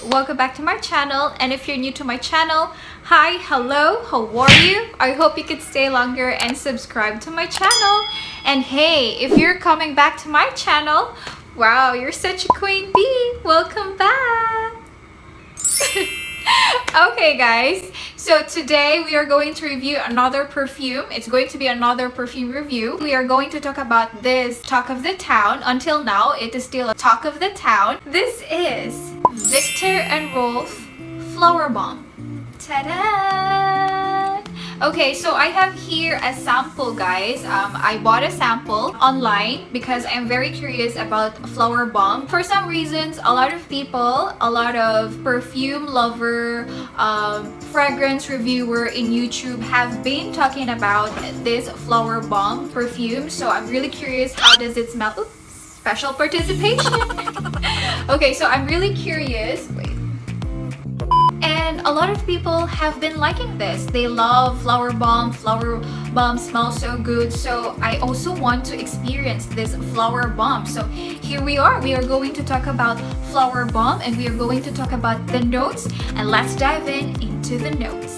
welcome back to my channel. And if you're new to my channel, hi, hello, how are you? I hope you could stay longer and subscribe to my channel. And hey, if you're coming back to my channel, wow, you're such a queen bee. Welcome back. Okay guys, so today we are going to review another perfume. It's going to be another perfume review. We are going to talk about this Talk of the Town. Until now, it is still a Talk of the Town. This is Viktor & Rolf Flower Bomb. Ta-da! Okay, so I have here a sample, guys. I bought a sample online because I'm very curious about Flower Bomb. For some reasons, a lot of people, a lot of perfume lover, fragrance reviewer in YouTube have been talking about this Flower Bomb perfume. So I'm really curious, how does it smell? Oops, special participation. Okay, so I'm really curious. Wait. And a lot of people have been liking this. They love Flower Bomb. Flower Bomb smells so good. So I also want to experience this Flower Bomb. So here we are. We are going to talk about Flower Bomb and we are going to talk about the notes. And let's dive into the notes.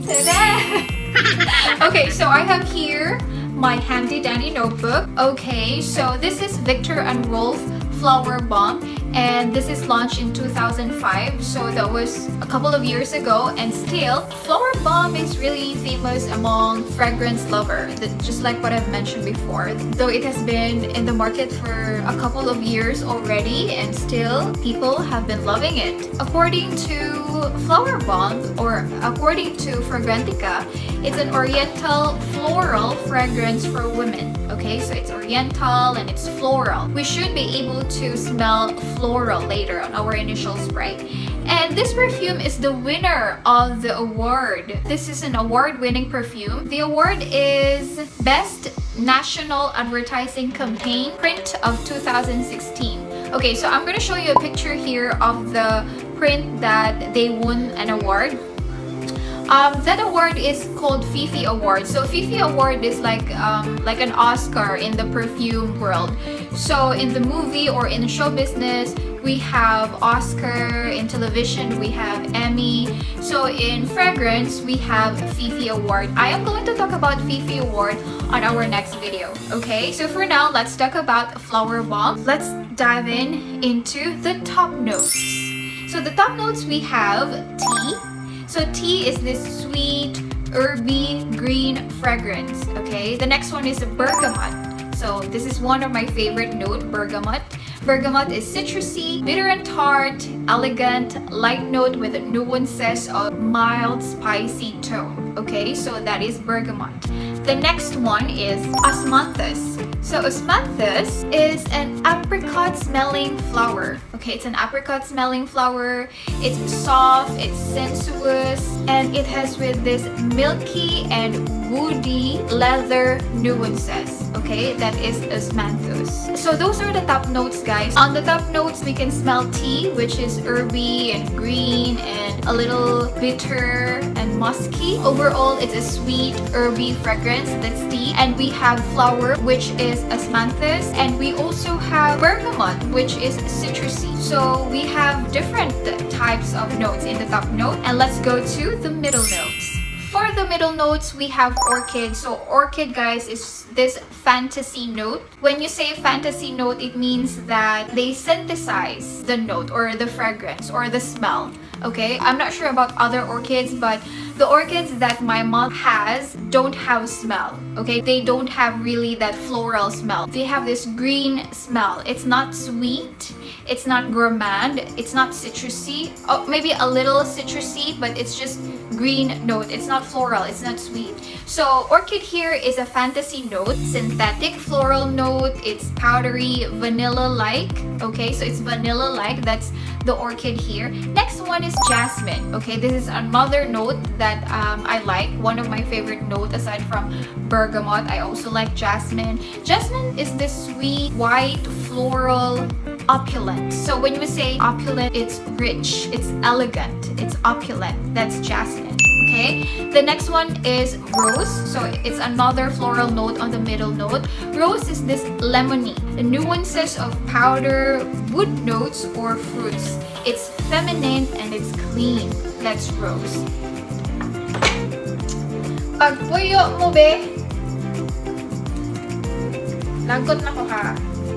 Ta-da! Okay, so I have here my handy dandy notebook. Okay, so this is Viktor & Rolf Flower Bomb, and this is launched in 2005, so that was a couple of years ago. And still, Flower Bomb is really famous among fragrance lovers, just like what I've mentioned before. Though it has been in the market for a couple of years already, and still people have been loving it. According to Flower Bomb, or according to Fragrantica, it's an oriental floral fragrance for women. Okay, so it's oriental and it's floral. We should be able to smell floral later on our initial spray. And this perfume is the winner of the award. This is an award-winning perfume. The award is Best National Advertising Campaign Print of 2016. Okay, so I'm gonna show you a picture here of the print that they won an award. That award is called Fifi Award. So Fifi Award is like an Oscar in the perfume world. So in the movie or in show business, we have Oscar. In television, we have Emmy. So in fragrance, we have Fifi Award. I am going to talk about Fifi Award on our next video. Okay, so for now, let's talk about Flower Bomb. Let's dive into the top notes. So the top notes, we have tea. So tea is this sweet, herby, green fragrance, okay? The next one is bergamot. So this is one of my favorite notes, bergamot. Bergamot is citrusy, bitter and tart, elegant, light note with nuances of mild, spicy tone, okay? So that is bergamot. The next one is osmanthus. So osmanthus is an apricot smelling flower. Okay, it's an apricot smelling flower. It's soft, it's sensuous, and it has with this milky and woody leather nuances. Okay, that is osmanthus. So those are the top notes, guys. On the top notes, we can smell tea, which is herby and green and a little bitter and musky. Overall, it's a sweet, herby fragrance. That's tea. And we have flower, which is osmanthus, and we also have bergamot, which is citrusy. So we have different types of notes in the top note, and let's go to the middle notes. For the middle notes, we have orchid. So orchid, guys, is this fantasy note. When you say fantasy note, it means that they synthesize the note or the fragrance or the smell. Okay, I'm not sure about other orchids, but the orchids that my mom has don't have smell. Okay, they don't have really that floral smell. They have this green smell. It's not sweet, it's not gourmand, it's not citrusy. Oh, maybe a little citrusy, but it's just green note. It's not floral, it's not sweet. So orchid here is a fantasy note, synthetic floral note. It's powdery, vanilla-like. Okay, so it's vanilla-like. That's the orchid here. Next one is jasmine. Okay, this is another note that I like. One of my favorite notes aside from bergamot. I also like jasmine. Jasmine is this sweet, white, floral, opulent. So when we say opulent, it's rich, it's elegant, it's opulent. That's jasmine. Okay, the next one is rose. So it's another floral note on the middle note. Rose is this lemony, the nuances of powder, wood notes, or fruits. It's feminine and it's clean. That's rose. Pagpuyo mo be. Lagot na ko ha.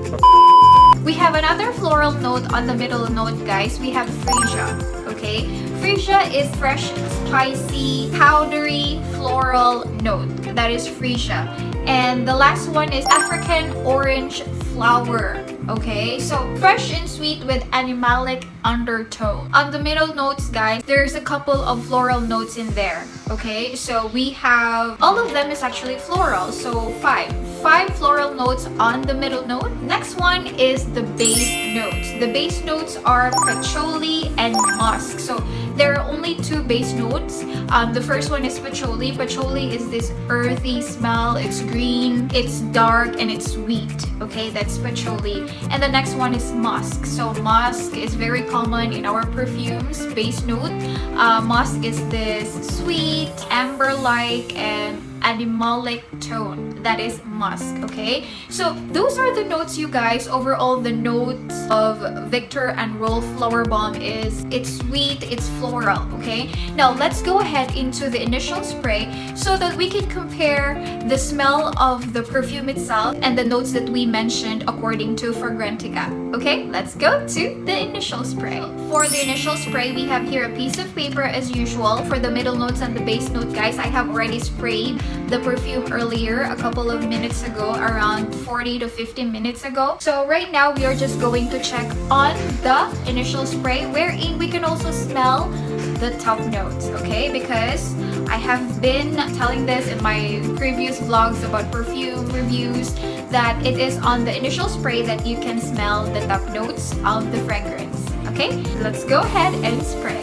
We have another floral note on the middle note, guys. We have freesia. Okay, freesia is fresh, spicy, powdery, floral note. That is freesia. And the last one is African orange flower. Okay, so fresh and sweet with animalic undertone. On the middle notes, guys, there's a couple of floral notes in there. Okay, so we have, all of them is actually floral, so five floral notes on the middle note. Next one is the base notes. The base notes are patchouli and musk. So there are only two base notes. The first one is patchouli. Patchouli is this earthy smell. It's green, it's dark, and it's sweet. Okay, that's patchouli. And the next one is musk. So musk is very common in our perfumes. Base note. Musk is this sweet, amber-like, and animalic tone. That is musk. Okay, so those are the notes, you guys. Overall, the notes of Viktor and Rolf Flower Bomb is, it's sweet, it's floral. Okay, now let's go ahead into the initial spray so that we can compare the smell of the perfume itself and the notes that we mentioned according to Fragrantica. Okay, let's go to the initial spray. For the initial spray, we have here a piece of paper as usual. For the middle notes and the base note, guys, I have already sprayed the perfume earlier, a couple of minutes ago, around 40 to 50 minutes ago. So right now we are just going to check on the initial spray, wherein we can also smell the top notes. Okay, because I have been telling this in my previous vlogs about perfume reviews that it is on the initial spray that you can smell the top notes of the fragrance. Okay, let's go ahead and spray.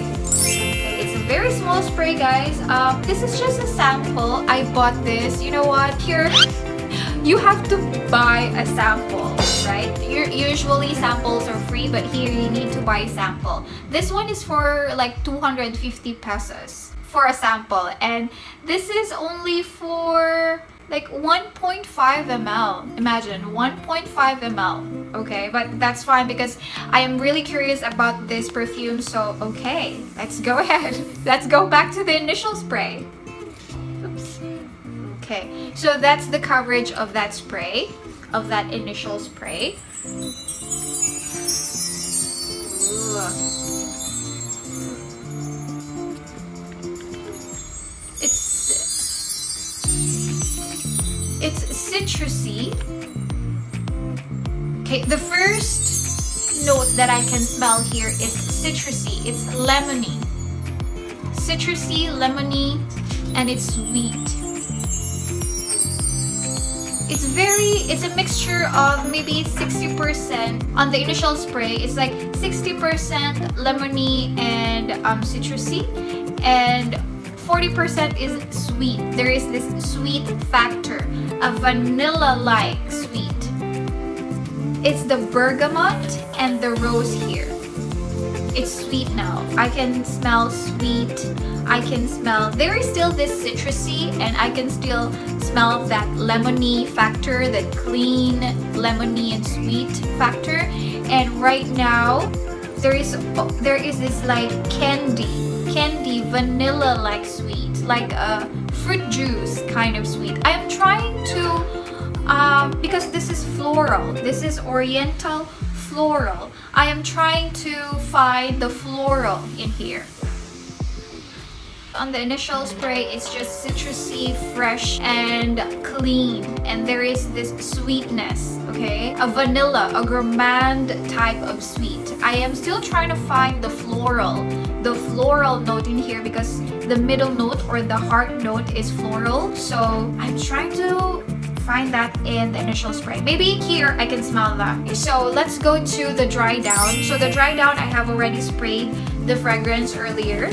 Very small spray, guys. This is just a sample. I bought this. You know what? Here, you have to buy a sample, right? Usually samples are free, but here you need to buy a sample. This one is for like 250 pesos for a sample, and this is only for like 1.5 ml. Imagine 1.5 ml. Okay, but that's fine because I am really curious about this perfume. So okay, let's go ahead. Let's go back to the initial spray. Oops. Okay, so that's the coverage of that spray, of that initial spray. Ooh. It's citrusy. Okay, the first note that I can smell here is citrusy. It's lemony. Citrusy, lemony, and it's sweet. It's a mixture of maybe 60% on the initial spray. It's like 60% lemony and citrusy, and 40% is sweet. There is this sweet factor, a vanilla-like sweet. It's the bergamot and the rose here. It's sweet now. I can smell sweet. I can smell, there is still this citrusy, and I can still smell that lemony factor, that clean lemony and sweet factor. And right now, there is this like candy, vanilla-like sweet, like a fruit juice kind of sweet. I am trying to, because this is floral, this is oriental floral, I am trying to find the floral in here. On the initial spray, it's just citrusy, fresh, and clean. And there is this sweetness, okay? A vanilla, a gourmand type of sweet. I am still trying to find the floral note in here because the middle note or the heart note is floral. So I'm trying to find that in the initial spray. Maybe here I can smell that. So let's go to the dry down. So the dry down, I have already sprayed the fragrance earlier.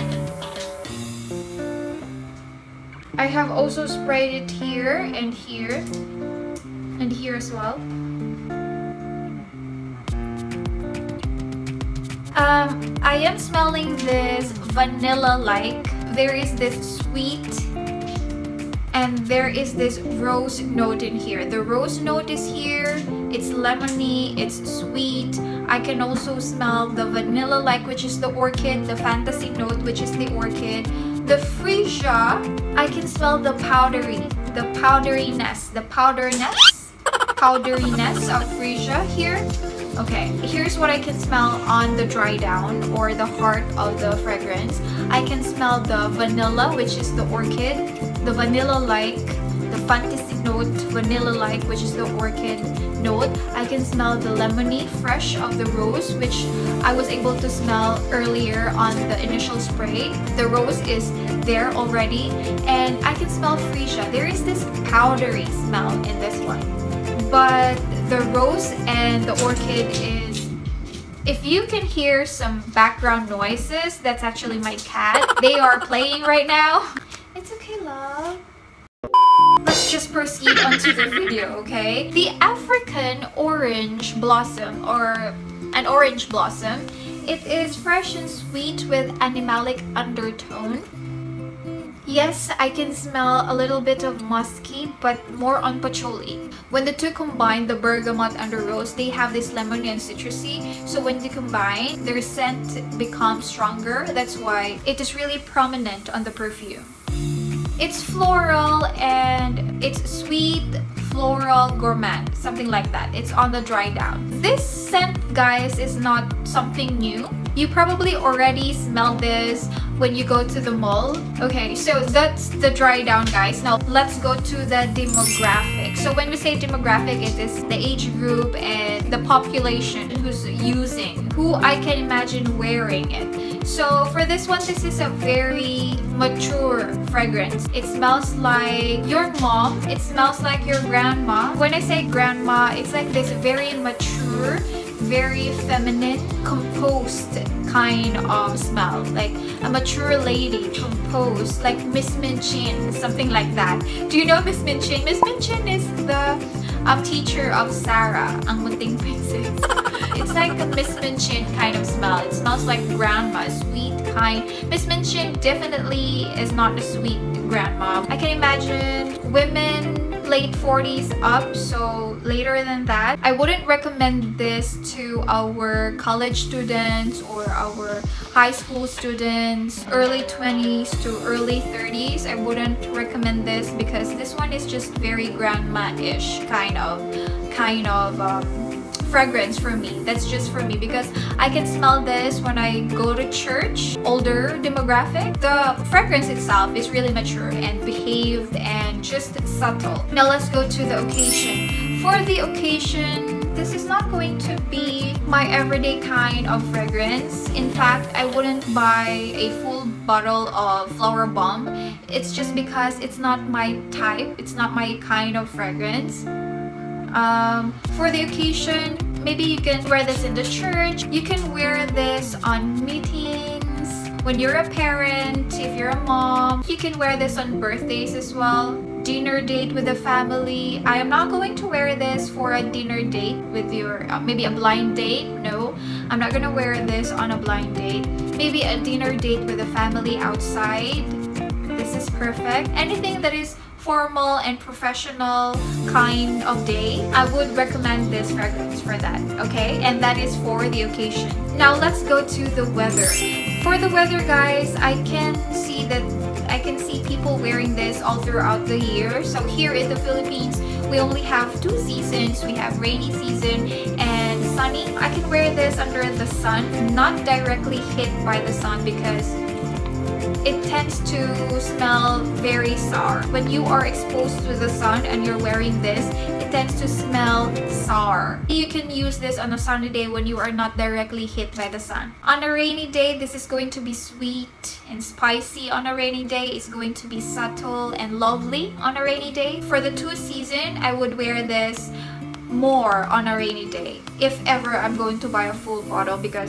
I have also sprayed it here and here and here as well. I am smelling this vanilla-like there is this sweet and there is this rose note in here. The rose note is here. It's lemony, it's sweet. I can also smell the vanilla-like, which is the orchid, the fantasy note, which is the orchid. The freesia, I can smell the powderiness of freesia here. Okay, here's what I can smell on the dry down or the heart of the fragrance. I can smell the vanilla, which is the orchid, the vanilla-like, the fantasy note, vanilla-like, which is the orchid note. I can smell the lemony fresh of the rose, which I was able to smell earlier on the initial spray. The rose is there already, and I can smell freesia. There is this powdery smell in this one, but the rose and the orchid is, if you can hear some background noises, that's actually my cat. They are playing right now. It's okay, love. Let's just proceed onto the video, okay? The African orange blossom, or an orange blossom, it is fresh and sweet with animalic undertone. Yes, I can smell a little bit of musky, but more on patchouli. When the two combine, the bergamot and the rose, they have this lemony and citrusy. So when they combine, their scent becomes stronger. That's why it is really prominent on the perfume. It's floral and it's sweet, floral, gourmand, something like that. It's on the dry down. This scent, guys, is not something new. You probably already smelled this when you go to the mall. Okay, so that's the dry down, guys. Now let's go to the demographic. So when we say demographic, it is the age group and the population who's using, who I can imagine wearing it. So for this one, this is a very mature fragrance. It smells like your mom. It smells like your grandma. When I say grandma, it's like this very mature, very feminine, composed kind of smell. Like a mature lady, composed, like Miss Minchin, something like that. Do you know Miss Minchin? Miss Minchin is the teacher of Sarah, ang Munting Princess. It's like a Miss Minchin kind of smell. It smells like grandma, sweet kind. Miss Minchin definitely is not a sweet grandma. I can imagine women late 40s up, so later than that. I wouldn't recommend this to our college students or our high school students, early 20s to early 30s. I wouldn't recommend this because this one is just very grandma-ish kind of fragrance for me. That's just for me because I can smell this when I go to church. Older demographic. The fragrance itself is really mature and behaved and just subtle. Now let's go to the occasion. For the occasion, this is not going to be my everyday kind of fragrance. In fact, I wouldn't buy a full bottle of Flower Bomb. It's just because it's not my type. It's not my kind of fragrance. For the occasion, maybe you can wear this in the church. You can wear this on meetings. When you're a parent, if you're a mom, you can wear this on birthdays as well. Dinner date with the family. I am not going to wear this for a dinner date with your, maybe a blind date. No, I'm not gonna wear this on a blind date. Maybe a dinner date with the family outside. This is perfect. Anything that is formal and professional kind of day, I would recommend this fragrance for that, okay? And that is for the occasion. Now let's go to the weather. For the weather, guys, I can see people wearing this all throughout the year. So here in the Philippines, we only have two seasons. We have rainy season and sunny. I can wear this under the sun, not directly hit by the sun because it tends to smell very sour. When you are exposed to the sun and you're wearing this, it tends to smell sour. You can use this on a sunny day when you are not directly hit by the sun. On a rainy day, this is going to be sweet and spicy. On a rainy day, it's going to be subtle and lovely on a rainy day. For the two season, I would wear this more on a rainy day if ever I'm going to buy a full bottle, because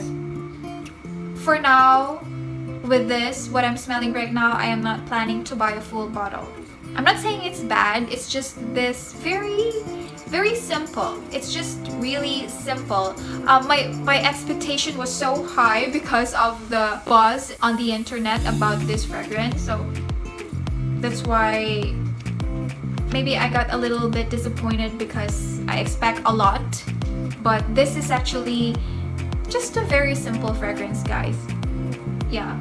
for now, with this, what I'm smelling right now, I am not planning to buy a full bottle. I'm not saying it's bad, it's just this very very simple. It's just really simple. My expectation was so high because of the buzz on the internet about this fragrance, so that's why maybe I got a little bit disappointed because I expect a lot. But this is actually just a very simple fragrance, guys. Yeah.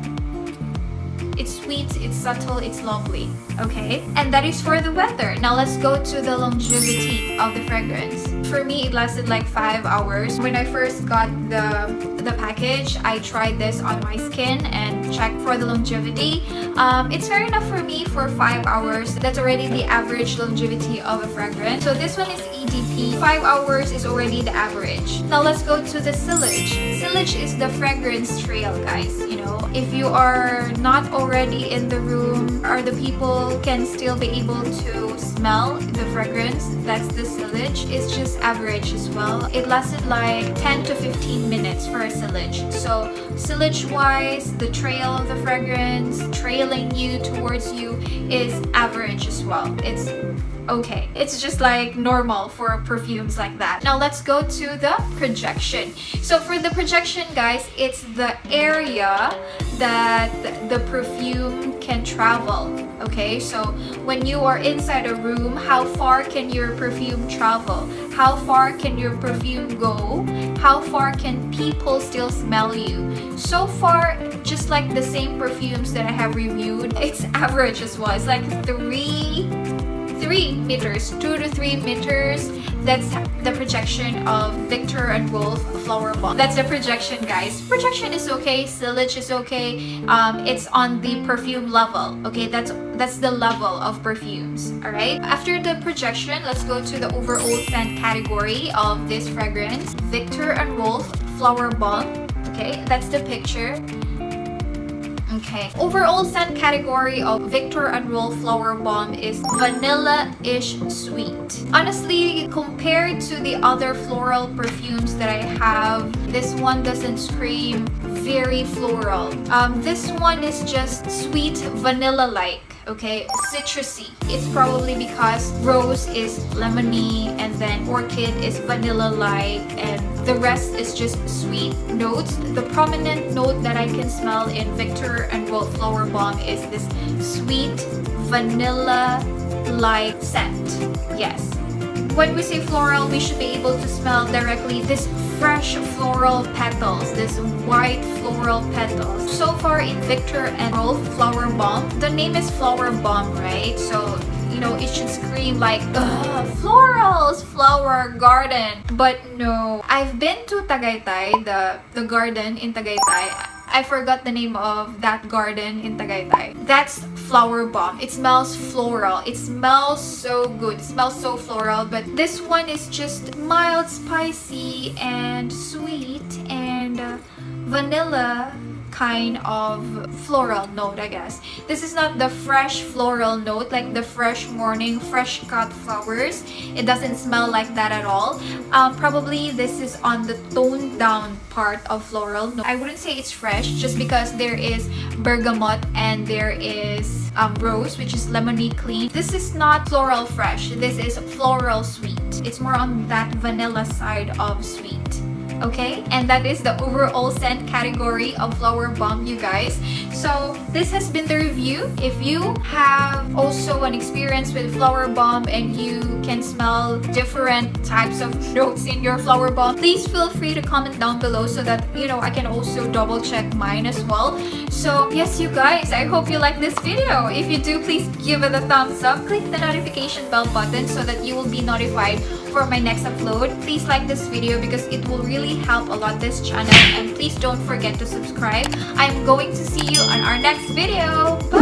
It's sweet, it's subtle, it's lovely, okay? And that is for the weather. Now let's go to the longevity of the fragrance. For me, it lasted like 5 hours. When I first got the package, I tried this on my skin and checked for the longevity. It's fair enough for me for 5 hours. That's already the average longevity of a fragrance. So this one is EDP. 5 hours is already the average. Now let's go to the sillage. Sillage is the fragrance trail, guys. You know, if you are not already in the room or the people can still be able to smell the fragrance, that's the sillage. It's just average as well. It lasted like 10 to 15 minutes for a sillage. So sillage wise, the trail of the fragrance trailing you towards you is average as well. It's okay. It's just like normal for perfumes like that. Now let's go to the projection. So for the projection, guys, it's the area that the perfume can travel. Okay, so when you are inside a room, how far can your perfume travel? How far can your perfume go? How far can people still smell you? So far, just like the same perfumes that I have reviewed, it's average as well. It's like 3 meters, 2 to 3 meters. That's the projection of Viktor & Rolf Flower Bomb. That's the projection, guys. Projection is okay, sillage is okay. It's on the perfume level. Okay, that's the level of perfumes. All right. After the projection, let's go to the overall scent category of this fragrance. Viktor & Rolf Flower Bomb. Okay, that's the picture. Okay, overall scent category of Viktor & Rolf Flower Bomb is vanilla-ish sweet. Honestly, compared to the other floral perfumes that I have, this one doesn't scream very floral. This one is just sweet vanilla-like. Okay, citrusy. It's probably because rose is lemony and then orchid is vanilla-like and the rest is just sweet notes. The prominent note that I can smell in Viktor & Rolf Flower Bomb is this sweet vanilla-like scent. Yes. When we say floral, we should be able to smell directly this fresh floral petals, this white floral petals. So far in Viktor & Rolf Flower Bomb, the name is Flower Bomb, right? So, you know, it should scream like, florals, flower garden. But no. I've been to Tagaytay, the garden in Tagaytay. I forgot the name of that garden in Tagaytay. That's Flower Bomb. It smells floral. It smells so good. It smells so floral. But this one is just mild, spicy, and sweet, and vanilla kind of floral note, I guess. This is not the fresh floral note, like the fresh morning, fresh cut flowers. It doesn't smell like that at all. Probably this is on the toned down part of floral note. I wouldn't say it's fresh just because there is bergamot and there is rose, which is lemony clean. This is not floral fresh. This is floral sweet. It's more on that vanilla side of sweet. Okay, and that is the overall scent category of Flower Bomb, you guys. So this has been the review. If you have also an experience with Flower Bomb and you can smell different types of notes in your Flower Bomb, please feel free to comment down below so that, you know, I can also double check mine as well. So yes, you guys, I hope you like this video. If you do, please give it a thumbs up. Click the notification bell button so that you will be notified for my next upload. Please like this video because it will really help a lot this channel, and please don't forget to subscribe. I'm going to see you on our next video. Bye!